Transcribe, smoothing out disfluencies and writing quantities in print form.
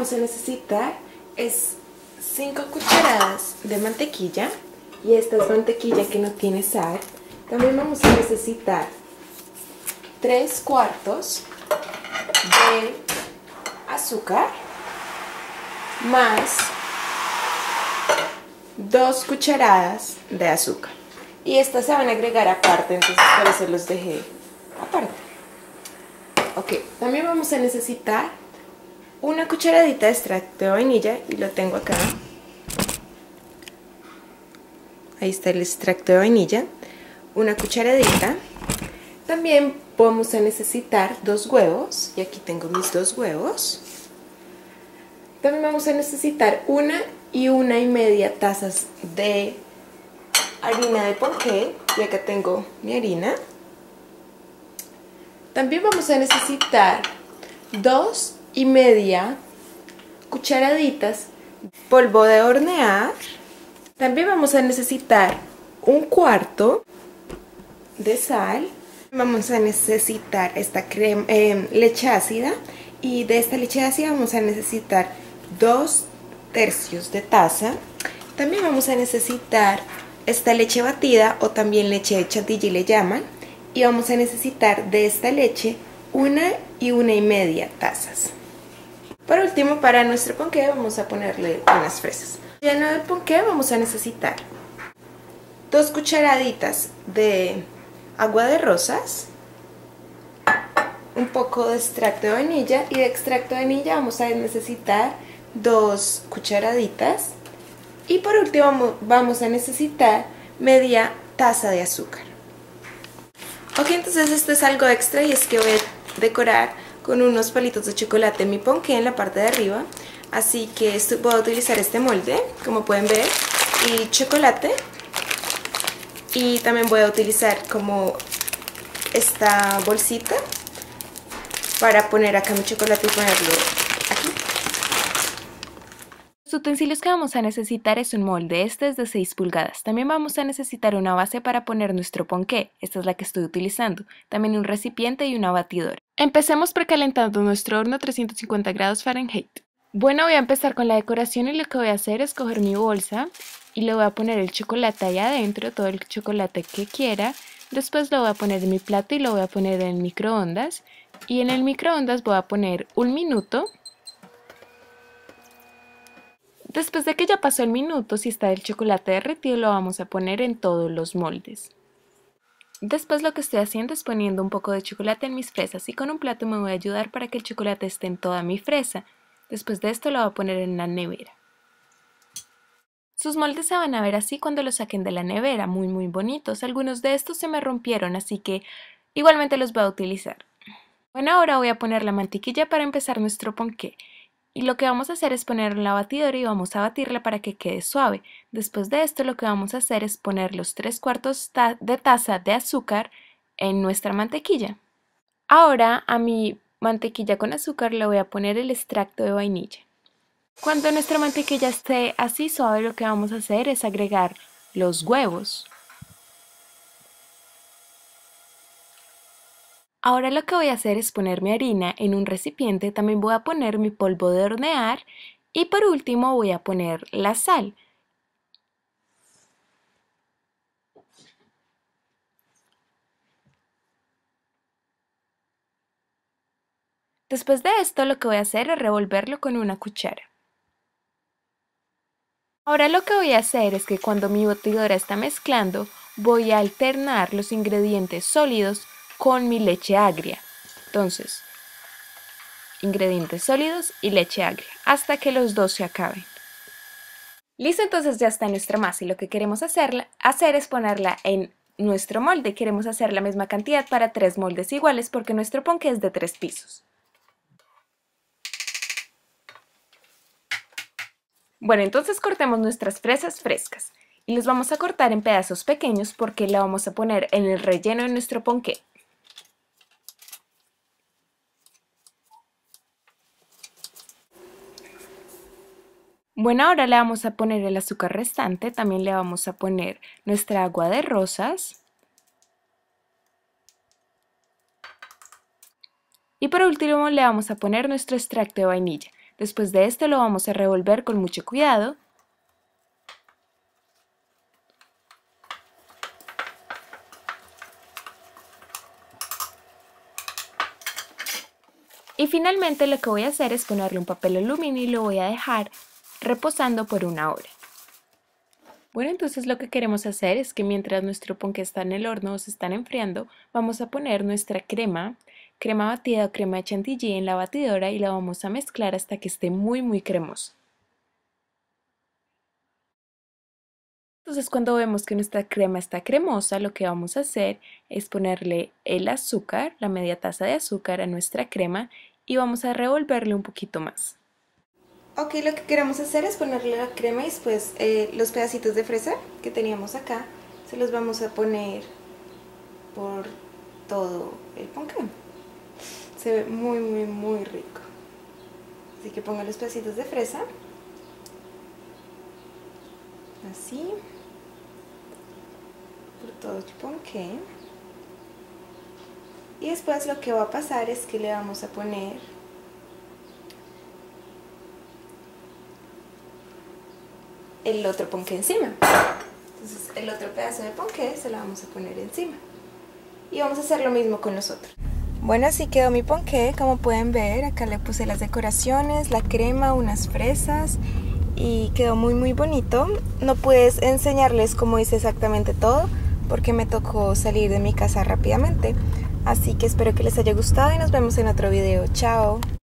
vamos a necesitar es 5 cucharadas de mantequilla, y esta es mantequilla que no tiene sal. También vamos a necesitar 3 cuartos de azúcar más 2 cucharadas de azúcar, y estas se van a agregar aparte, entonces por eso los dejé aparte. Ok, también vamos a necesitar una cucharadita de extracto de vainilla, y lo tengo acá. Ahí está el extracto de vainilla, una cucharadita. También vamos a necesitar 2 huevos, y aquí tengo mis 2 huevos. También vamos a necesitar 1 y 1,5 tazas de harina de ponqué, y acá tengo mi harina. También vamos a necesitar 2,5 cucharaditas de polvo de hornear. También vamos a necesitar 1/4 de sal. Vamos a necesitar esta leche ácida, y de esta leche ácida vamos a necesitar 2/3 de taza. También vamos a necesitar esta leche batida, o también leche de chantilly le llaman, y vamos a necesitar de esta leche 1 y 1,5 tazas. Por último, para nuestro ponqué vamos a ponerle unas fresas. Lleno del ponqué vamos a necesitar 2 cucharaditas de agua de rosas, un poco de extracto de vainilla, y de extracto de vainilla vamos a necesitar 2 cucharaditas, y por último vamos a necesitar media taza de azúcar. Ok, entonces esto es algo extra, y es que voy a decorar con unos palitos de chocolate mi ponqué en la parte de arriba, así que voy a utilizar este molde, como pueden ver, y chocolate, y también voy a utilizar como esta bolsita para poner acá mi chocolate y ponerlo aquí. Los utensilios que vamos a necesitar es un molde, este es de 6 pulgadas. También vamos a necesitar una base para poner nuestro ponqué, esta es la que estoy utilizando. También un recipiente y una batidora. Empecemos precalentando nuestro horno a 350 grados Fahrenheit. Bueno, voy a empezar con la decoración, y lo que voy a hacer es coger mi bolsa y le voy a poner el chocolate ahí adentro, todo el chocolate que quiera. Después lo voy a poner en mi plato y lo voy a poner en el microondas. Y en el microondas voy a poner 1 minuto. Después de que ya pasó el minuto, si está el chocolate derretido, lo vamos a poner en todos los moldes. Después lo que estoy haciendo es poniendo un poco de chocolate en mis fresas, y con un plato me voy a ayudar para que el chocolate esté en toda mi fresa. Después de esto lo voy a poner en la nevera. Sus moldes se van a ver así cuando los saquen de la nevera, muy bonitos. Algunos de estos se me rompieron, así que igualmente los voy a utilizar. Bueno, ahora voy a poner la mantequilla para empezar nuestro ponqué. Y lo que vamos a hacer es ponerla en la batidora y vamos a batirla para que quede suave. Después de esto lo que vamos a hacer es poner los 3/4 de taza de azúcar en nuestra mantequilla. Ahora a mi mantequilla con azúcar le voy a poner el extracto de vainilla. Cuando nuestra mantequilla esté así suave, lo que vamos a hacer es agregar los huevos. Ahora lo que voy a hacer es poner mi harina en un recipiente, también voy a poner mi polvo de hornear, y por último voy a poner la sal. Después de esto lo que voy a hacer es revolverlo con una cuchara. Ahora lo que voy a hacer es que cuando mi batidora está mezclando, voy a alternar los ingredientes sólidos con mi leche agria. Entonces, ingredientes sólidos y leche agria, hasta que los dos se acaben. Listo, entonces ya está nuestra masa, y lo que queremos hacer es ponerla en nuestro molde. Queremos hacer la misma cantidad para 3 moldes iguales, porque nuestro ponqué es de 3 pisos. Bueno, entonces cortemos nuestras fresas frescas y las vamos a cortar en pedazos pequeños porque la vamos a poner en el relleno de nuestro ponqué. Bueno, ahora le vamos a poner el azúcar restante, también le vamos a poner nuestra agua de rosas. Y por último le vamos a poner nuestro extracto de vainilla. Después de esto lo vamos a revolver con mucho cuidado. Y finalmente lo que voy a hacer es ponerle un papel aluminio y lo voy a dejar reposando por 1 hora. Bueno, entonces lo que queremos hacer es que mientras nuestro ponqué está en el horno o se están enfriando, vamos a poner nuestra crema batida o crema de chantilly en la batidora y la vamos a mezclar hasta que esté muy cremosa. Entonces cuando vemos que nuestra crema está cremosa, lo que vamos a hacer es ponerle el azúcar, la media taza de azúcar a nuestra crema y vamos a revolverle un poquito más. Ok, lo que queremos hacer es ponerle la crema y después los pedacitos de fresa que teníamos acá se los vamos a poner por todo el ponqué. Se ve muy rico. Así que pongo los pedacitos de fresa. Así. Por todo el ponqué. Y después lo que va a pasar es que le vamos a poner el otro ponqué encima. Entonces el otro pedazo de ponqué se lo vamos a poner encima. Y vamos a hacer lo mismo con los otros. Bueno, así quedó mi ponqué, como pueden ver. Acá le puse las decoraciones, la crema, unas fresas y quedó muy bonito. No pude enseñarles cómo hice exactamente todo porque me tocó salir de mi casa rápidamente. Así que espero que les haya gustado y nos vemos en otro video. Chao.